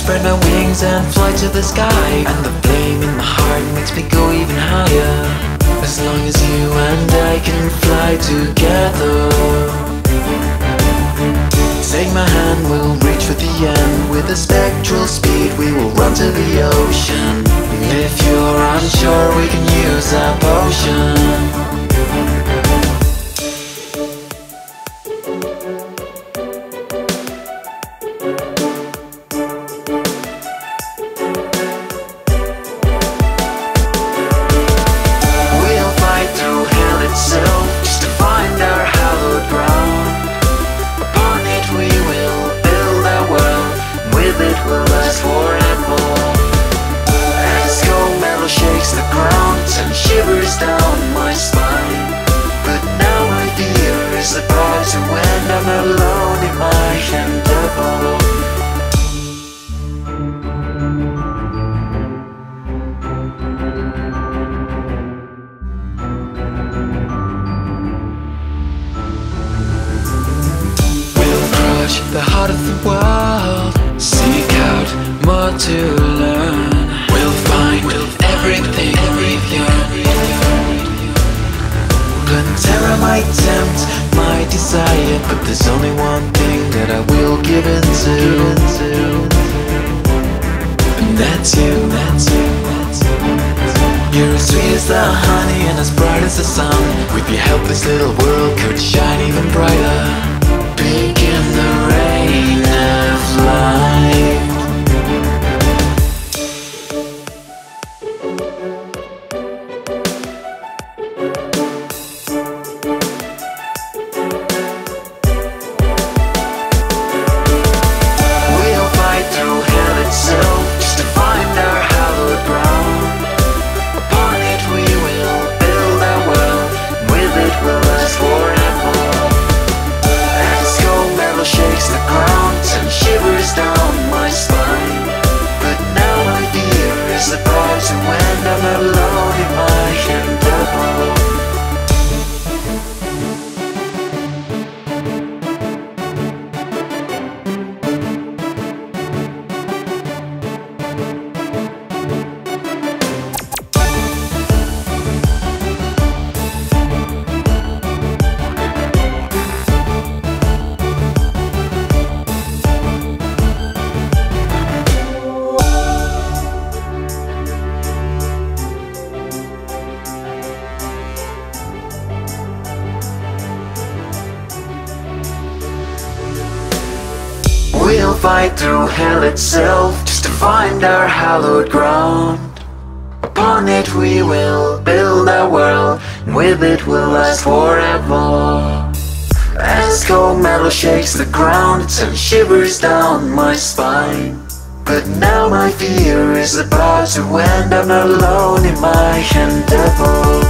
spread my wings and fly to the sky. And the flame in my heart makes me go even higher. As long as you and I can fly together. Take my hand, we'll reach for the end. With a spectral speed we will run to the ocean. If you're unsure we can use our potion. Shivers down my spine. But now my fear is about to end. I'm alone in my endeavor. We'll approach the heart of the world, seek out more to learn. We'll find everything. Terror might tempt my desire, but there's only one thing that I will give in to, and that's you. You're as sweet as the honey and as bright as the sun. With your help this little world could shine even brighter. Begin the reign of light. We'll fight through hell itself just to find our hallowed ground. Upon it we will build our world, and with it we'll last forever. As cold metal shakes the ground, it sends shivers down my spine. But now my fear is about to end. I'm not alone in my endeavor.